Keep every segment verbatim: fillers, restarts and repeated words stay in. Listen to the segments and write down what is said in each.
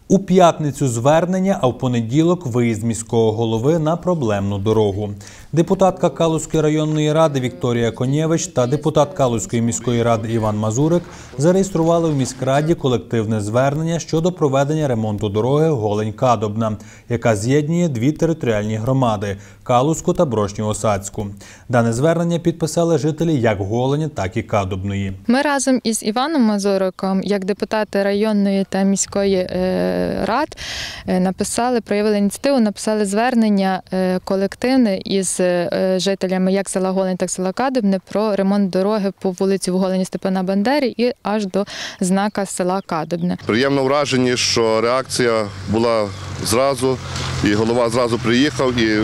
У п'ятницю звернення, а в понеділок виїзд міського голови на проблемну дорогу. Депутатка Калузької районної ради Вікторія Конєвич та депутат Калузької міської ради Іван Мазурик зареєстрували в міськраді колективне звернення щодо проведення ремонту дороги Голень-Кадобна, яка з'єднує дві територіальні громади – Калузьку та Брошню-Осадську. Дане звернення підписали жителі як Голені, так і Кадобної. Ми разом із Іваном Мазуриком, як депутати районної та міської рад, написали, проявили ініціативу, написали звернення колективне із жителями як села Голень, так і села Кадобне про ремонт дороги по вулиці в Голені Степана Бандери і аж до знака села Кадобне. Приємно вражені, що реакція була зразу, і голова зразу приїхав, і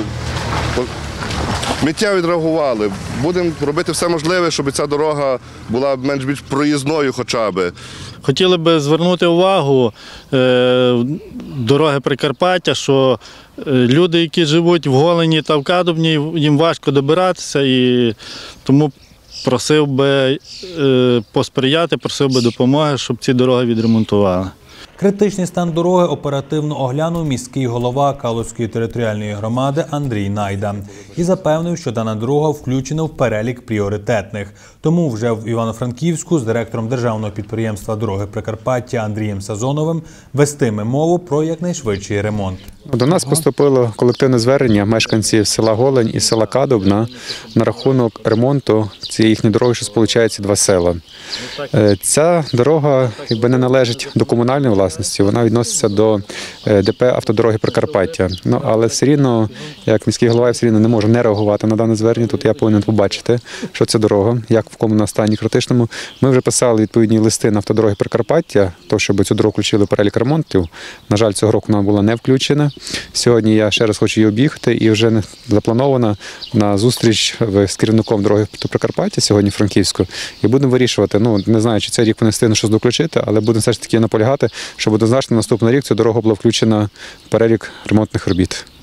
миттєво відреагували. Будемо робити все можливе, щоб ця дорога була менш-більш проїзною хоча б. Хотіли б звернути увагу е, дороги Прикарпаття, що люди, які живуть в Голені та в Кадобні, їм важко добиратися, і тому просив би е, посприяти, просив би допомоги, щоб ці дороги відремонтували. Критичний стан дороги оперативно оглянув міський голова Калузької територіальної громади Андрій Найда і запевнив, що дана дорога включена в перелік пріоритетних. Тому вже в Івано-Франківську з директором державного підприємства «Дороги Прикарпаття» Андрієм Сазоновим вестиме мову про якнайшвидший ремонт. До нас поступило колективне звернення мешканців села Голень і села Кадобна на рахунок ремонту цієї їхньої дороги, що сполучають ці два села. Ця дорога якби не належить до комунальної власності, вона відноситься до ДП «Автодороги Прикарпаття». Ну, але все рівно, як міський голова, я все рівно не можу не реагувати на дане звернення. Тут я повинен побачити, що це дорога, як в якому стані критичному. Ми вже писали відповідні листи на «Автодороги Прикарпаття», то, щоб цю дорогу включили в перелік ремонтів. На жаль, цього року вона була не включена. Сьогодні я ще раз хочу її об'їхати і вже запланована на зустріч з керівником «Дороги Прикарпаття» сьогодні Франківську. І будемо вирішувати, ну, не знаю, чи цей рік вони встигнуть щось доключити, але будемо все ж таки наполягати, щоб однозначно наступний рік ця дорога була включена в перелік ремонтних робіт.